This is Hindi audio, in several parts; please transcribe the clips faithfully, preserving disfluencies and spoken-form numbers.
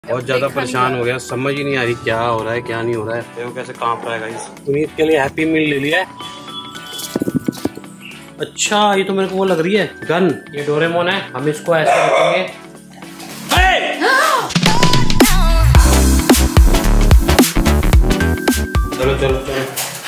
बहुत ज्यादा परेशान हो गया, समझ ही नहीं आ रही क्या हो रहा है क्या नहीं हो रहा है। देखो कैसे कांप रहा है गाइस। पुनीत के लिए हैप्पी मील ले लिया है। अच्छा ये तो मेरे को वो लग रही है गन। ये डोरेमोन है, हम इसको ऐसे रखेंगे। चलो चलो चलो।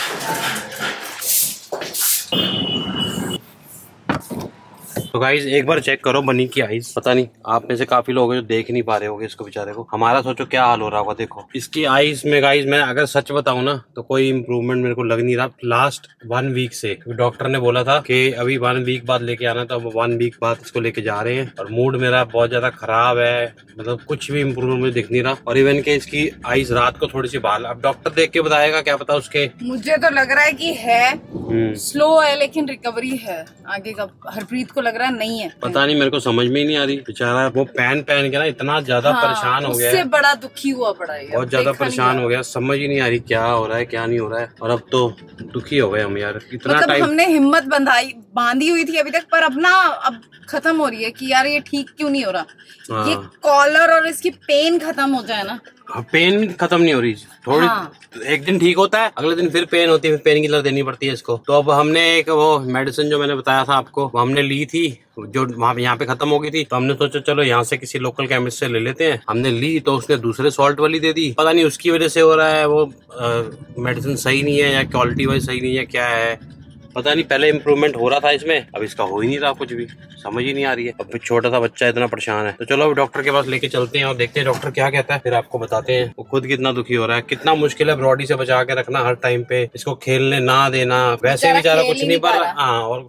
तो गाइज एक बार चेक करो बनी की आईज। पता नहीं आप में से काफी लोग हैं जो देख नहीं पा रहे होंगे इसको बेचारे को। हमारा सोचो क्या हाल हो रहा होगा। देखो इसकी आईज में गाइज, मैं अगर सच बताऊं ना तो कोई इम्प्रूवमेंट मेरे को लग नहीं रहा लास्ट वन वीक से। डॉक्टर ने बोला था कि अभी वन वीक बाद लेके आना, तो अब वन वीक बाद इसको लेके जा रहे हैं। और मूड मेरा बहुत ज्यादा खराब है, मतलब कुछ भी इम्प्रूवमेंट दिख नहीं रहा। और इवन के इसकी आईज रात को थोड़ी सी बाल, अब डॉक्टर देख के बताएगा क्या पता उसके। मुझे तो लग रहा है कि है स्लो है लेकिन रिकवरी है आगे का। हरप्रीत को लग रहा है नहीं है, पता नहीं, मेरे को समझ में ही नहीं आ रही। बेचारा वो पहन पहन के ना इतना ज्यादा हाँ, परेशान हो गया है, बड़ा दुखी हुआ पड़ा है, बहुत ज्यादा परेशान हो गया। समझ ही नहीं आ रही क्या हो रहा है क्या नहीं हो रहा है। और अब तो दुखी हो गए हम यार, इतना मतलब टाइम हमने हिम्मत बंधाई बांधी हुई थी अभी तक, पर अब ना अब खत्म हो रही है कि यार ये ठीक क्यों नहीं हो रहा। हाँ। ये कॉलर और इसकी पेन खत्म हो जाए ना। हाँ, पेन खत्म नहीं हो रही थोड़ी। हाँ। एक दिन ठीक होता है, अगले दिन फिर पेन होती है, फिर पेन किलर देनी पड़ती है इसको। तो अब हमने एक वो मेडिसिन जो मैंने बताया था आपको, वो हमने ली थी, जो वहाँ यहाँ पे खत्म हो गई थी। तो हमने सोचा चलो यहाँ से किसी लोकल केमिस्ट से ले लेते हैं। हमने ली तो उसने दूसरे सॉल्ट वाली दे दी। पता नहीं उसकी वजह से हो रहा है, वो मेडिसिन सही नहीं है या क्वालिटी वाइज सही नहीं है, क्या है पता नहीं। पहले इम्प्रूवमेंट हो रहा था इसमें, अब इसका हो ही नहीं रहा कुछ भी, समझ ही नहीं आ रही है। अब छोटा सा बच्चा इतना परेशान है। तो चलो अब डॉक्टर के पास लेके चलते हैं और देखते हैं डॉक्टर क्या कहता है, फिर आपको बताते हैं। वो खुद कितना दुखी हो रहा है, कितना मुश्किल है बॉडी से बचा के रखना हर टाइम पे, इसको खेलने ना देना। वैसे बेचारा कुछ नहीं पा रहा। हाँ, और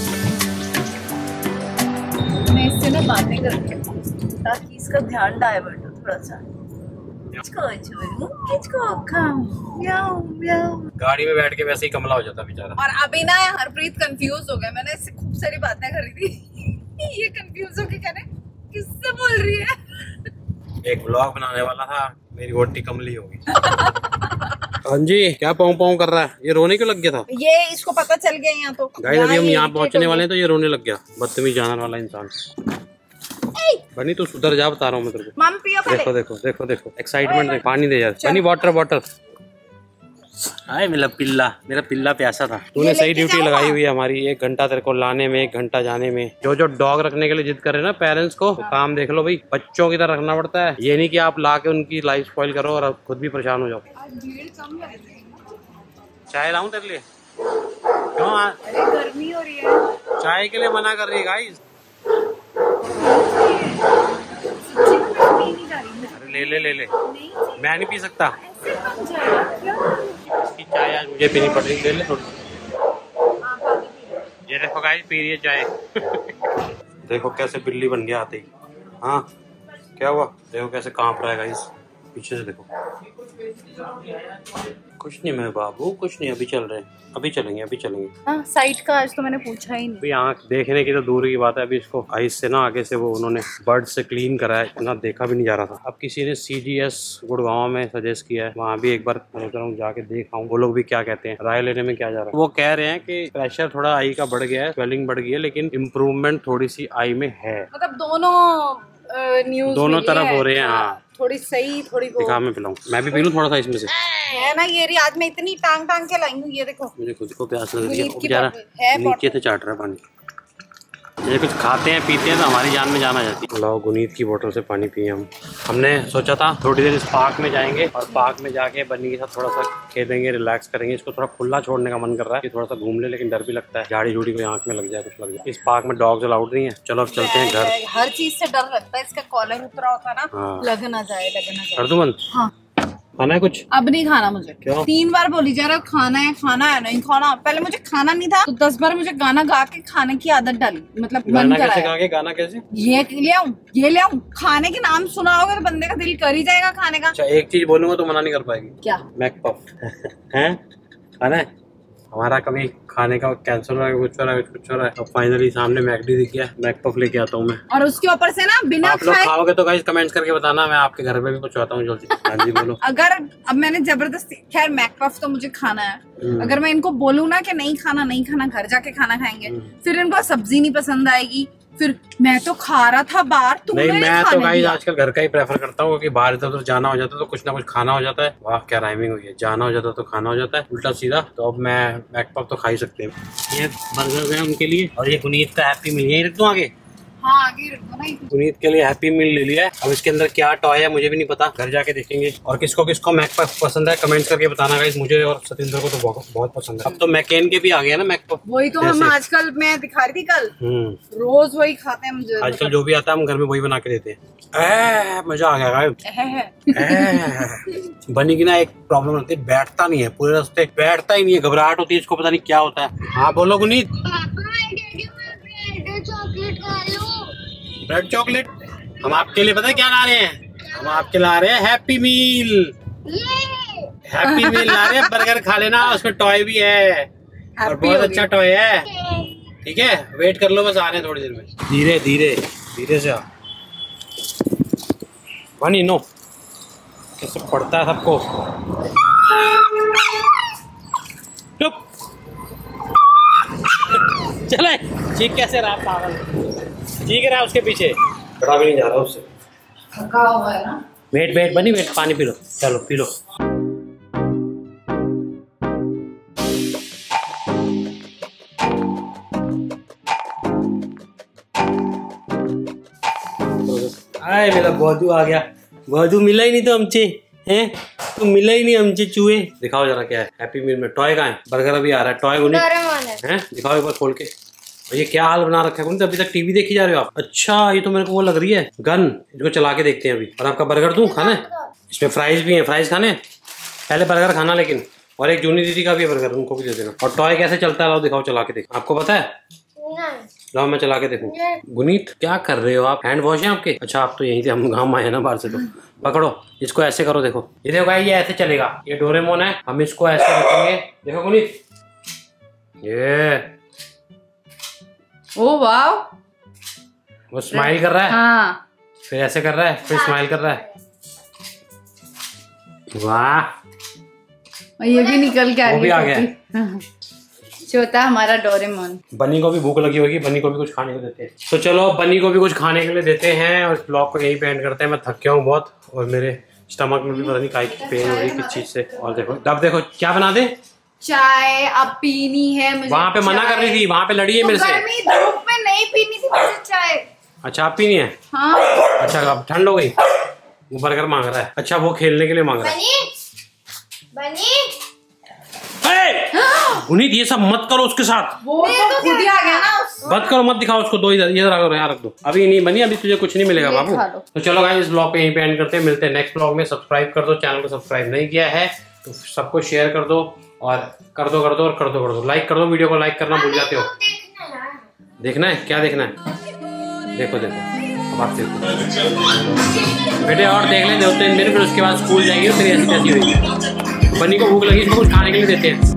मैं इससे ना बातें करती हूँ ताकि इसका ध्यान डाइवर्ट हो थोड़ा सा। गाड़ी में बैठ के वैसे ही कमला हो जाता बेचारा। और अभी ना हरप्रीत कंफ्यूज हो गया। मैंने इससे खूब सारी बातें करी थी ये कंफ्यूज होके कह रहे किससे बोल रही है। एक व्लॉग बनाने वाला था, मेरी वोटी कमली होगी। हाँ जी, क्या पाँव पाँव कर रहा है? ये रोने क्यों लग गया था? ये इसको पता चल गया यहाँ तो। गाइस अभी हम यहाँ पहुँचने वाले हैं तो ये रोने लग गया। बदतमीज जानवर वाला इंसान। बनी तू सुधर जा, बता रहा हूँ मैं तेरे को। मम पियो पहले। देखो देखो देखो देखो एक्साइटमेंट देख। पानी दे यार बनी, वाटर वाटर। हाय मेरा पिल्ला, मेरा पिल्ला प्यासा था। तूने सही ड्यूटी लगाई हुई है हमारी। एक घंटा तेरे को लाने में, एक घंटा जाने में। जो जो डॉग रखने के लिए जिद कर रहे हैं ना पेरेंट्स को, तो काम देख लो भाई, बच्चों की तरह रखना पड़ता है। ये नहीं कि आप ला के उनकी लाइफ स्पॉइल करो और आप खुद भी परेशान हो जाओ। चाय लाऊं तेरे लिए? क्यों? गर्मी हो रही है, चाय के लिए मना कर रही है गाइस। अरे ले ले ले ले, मैं नहीं पी सकता इसकी चाय, आज मुझे पीनी पड़ रही। ले ले थोड़ी। ये देखो गाइस पी रही है चाय। देखो कैसे बिल्ली बन गया आते ही। हाँ क्या हुआ? देखो कैसे कांप रहा है गाइस, पीछे से देखो। कुछ नहीं मेरे बाबू, कुछ नहीं, अभी चल रहे हैं, अभी चलेंगे अभी चलेंगे। हाँ, साइट का आज तो मैंने पूछा ही नहीं। अभी आँख देखने की तो दूर की बात है, अभी इसको आइस से ना आगे से वो उन्होंने बर्ड से क्लीन करा है, इतना देखा भी नहीं जा रहा था। अब किसी ने सी जी एस गुड़गांव में सजेस्ट किया है, वहाँ भी एक बार सोच रहा हूँ जाके देख आऊँ, वो लोग भी क्या कहते हैं, राय लेने में क्या जा रहा है। वो कह रहे हैं कि प्रेशर थोड़ा आई का बढ़ गया है, स्वेलिंग बढ़ गई है, लेकिन इम्प्रूवमेंट थोड़ी सी आई में है। मतलब दोनों न्यूज दोनों तरफ हो रहे हैं। हाँ, थोड़ी सही थोड़ी वो। दिखा मैं पिलाऊं, मैं भी पी लूं थोड़ा सा इसमें से। है ना ये रही, आज मैं इतनी टांग टांग के लाई हूँ। ये देखो मुझे खुद को प्यास लग रही है, बेचारा नीचे से चाट रहा है पानी। ये कुछ खाते हैं पीते हैं तो हमारी जान में जान आ जाती है। लो गुनीत की बोतल से पानी पिए हम। हमने सोचा था थोड़ी देर इस पार्क में जाएंगे और पार्क में जाके बन्नी के साथ थोड़ा सा खेलेंगे, रिलैक्स करेंगे। इसको थोड़ा खुला छोड़ने का मन कर रहा है कि थोड़ा सा घूम ले, लेकिन डर भी लगता है झाड़ी झूड़ी को आंख में लग जाए, कुछ लग जाए। इस पार्क में डॉग्स अलाउड नहीं है। चलो अब चलते हैं घर। हर चीज से डर लगता है, इसका कॉलर उतरा होता है ना, लग ना जाए लग ना जाए। कर दूं बंद? हाँ। खाना है कुछ? अब नहीं खाना मुझे। क्यों? तीन बार बोली जा रहा है खाना है खाना है, नहीं खाना। पहले मुझे खाना नहीं था तो दस बार मुझे गाना गा के खाने की आदत डाली, मतलब मन कैसे गा के गाना कैसे? ये ले आऊं ये ले आऊं, खाने के नाम सुना होगा तो बंदे का दिल कर ही जाएगा खाने का। अच्छा एक चीज बोलूंगा तो मना नहीं कर पाएगी? क्या? मैकपफ है खाना है हमारा। कभी खाने का कैंसर हो रहा है, कुछ हो रहा है कुछ हो रहा है, तो फाइनली सामने मैकडी दिख गया, मैकपफ लेके आता हूँ मैं। और उसके ऊपर से ना बिना आप लोग खाओगे तो गाइस कमेंट्स करके बताना, मैं आपके घर पे भी पहुंचाता हूँ जल्दी। हाँ जी बोलो। अगर अब मैंने जबरदस्ती, खैर मैकपफ तो मुझे खाना है, अगर मैं इनको बोलूँ ना कि नहीं खाना नहीं खाना, घर जाके खाना खाएंगे, फिर इनको सब्जी नहीं पसंद आएगी, फिर मैं तो खा रहा था बाहर, तुमने नहीं, मैं तो गाइस दिया। आजकल घर का ही प्रेफर करता हूँ, क्योंकि बाहर इधर उधर जाना हो जाता है तो कुछ ना कुछ खाना हो जाता है। वाह क्या राइमिंग हुई है, जाना हो जाता है तो खाना हो जाता है, उल्टा सीधा। तो अब मैं मैकपॉप तो खा ही सकते हैं। ये बर्गर है उनके लिए, और ये पुनीत का हैप्पी मील यही रख दूँ आगे। हाँ आगे रखो ना। पुनीत के लिए हैप्पी मील ले लिया है। अब इसके अंदर क्या टॉय है मुझे भी नहीं पता, घर जाके देखेंगे। और किसको किसको मैकपॉप पसंद है कमेंट करके बताना गाइस, मुझे और सतिंदर को तो बहुत बहुत पसंद है। अब तो मैकेन के भी आ गया ना मैकपॉप। वही तो हम आजकल मैं दिखा रही थी कल, रोज वही खाते हैं मुझे। आजकल जो भी आता है हम घर में वही बना के देते हैं। ए, मजा आ गया गाइस। बनी की ना एक प्रॉब्लम होती है, बैठता नहीं है पूरे रास्ते, बैठता ही नहीं है, घबराहट होती है इसको, पता नहीं क्या होता है। हाँ बोलो गुनीत। ब्रेड चॉकलेट हम आपके लिए पता है क्या ला रहे हैं, हम आपके ला रहे हैं हैप्पी मील। हैप्पी मील ला रहे हैं, बर्गर खा लेना, उसमें टॉय भी है और बहुत अच्छा टॉय है। ठीक है वेट कर लो, बस आ रहे हैं थोड़ी देर में। धीरे धीरे धीरे से आ बनी नो, कैसे पड़ता है सबको। चुप चले, चीख कैसे रहा पागल, चीख रहा उसके पीछे, बड़ा भी नहीं जा रहा उससे, थका हुआ है ना। वेट वेट बनी वेट, पानी पी लो, चलो पी लो। आए मेरा बौद्धू आ गया, बौद्धू मिला ही नहीं तो हमसे हैं, तो मिला ही नहीं हमसे चूहे। दिखाओ जरा क्या है हैप्पी मील में, टॉय कहाँ है, बर्गर अभी आ रहा है, टॉय गुनी है, दिखाओ एक बार खोल के। ये क्या हाल बना रखा है, अभी तक टीवी देखी जा रहे हो आप। अच्छा ये तो मेरे को वो लग रही है गन, इसको चला के देखते हैं अभी। और आपका बर्गर दूं खाना है, इसमें फ्राइज भी है, फ्राइज खाने पहले बर्गर खाना, लेकिन और एक जूनी दीदी का भी है बर्गर, उनको भी दे देना। और टॉय कैसे चलता है, दिखाओ चला के देखो, आपको पता है? लाओ मैं चला के देखूं। गुनीत क्या कर रहे हो आप, हैंड वॉश है आपके? अच्छा आप तो यहीं थे, हम गाँव आए ना बाहर से। तो पकड़ो इसको, ऐसे करो, देखो ये देखो ये ऐसे चलेगा, ये डोरेमोन है, हम इसको ऐसे रखेंगे, देखो गुनीत ये। ओ वाह, वो स्माइल कर रहा है, हाँ फिर ऐसे कर रहा है, फिर स्माइल कर रहा है, वाह। ये भी निकल के आ वो भी आ गया। छोटा हमारा डोरेमोन। बनी को भी भूख लगी होगी, बनी को भी कुछ खाने को देते हैं। तो चलो बनी को भी कुछ खाने के लिए देते हैं, और इस ब्लॉग को यहीं पे एंड करते हैं। मैं थक गया हूँ बहुत, और मेरे स्टमक में भी पता नहीं काय की पेन हो रही किस चीज से। और देखो अब देखो क्या बना दे, चाय अब पीनी है मुझे। वहाँ पे मना कर रही थी, वहाँ पे लड़ी है तो मेरे से। गर्मी धूप में नहीं पीनी थी मुझे चाय। अच्छा आप पीनी है? हाँ। अच्छा अब ठंड हो गई, वो बर्गर मांग रहा है। अच्छा वो खेलने के लिए मांग रहा है। बनी गुनीत ये सब मत करो उसके साथ, वो तो खुद ही आ गया ना। मत करो, मत दिखाओ उसको, दो इधर इधर रख दो, यहाँ रख दो। अभी नहीं बनी, अभी तुझे कुछ नहीं मिलेगा बाबू। तो चलो गाइस इस ब्लॉग पे यहीं पे एंड करते हैं, मिलते हैं नेक्स्ट ब्लॉग में। सब्सक्राइब कर दो, चैनल को सब्सक्राइब नहीं किया है तो सबको शेयर कर दो, और कर दो कर दो और कर दो कर दो लाइक कर दो, वीडियो को लाइक करना भूल जाते हो। देखना है क्या देखना है, देखो देखो अब आप देखो बेटे, और देख लें दो तीन दिन, फिर उसके बाद स्कूल जाएगी, फिर ऐसी कैसी होगी। बनी को भूख लगी, इसको कुछ खाने के लिए देते हैं।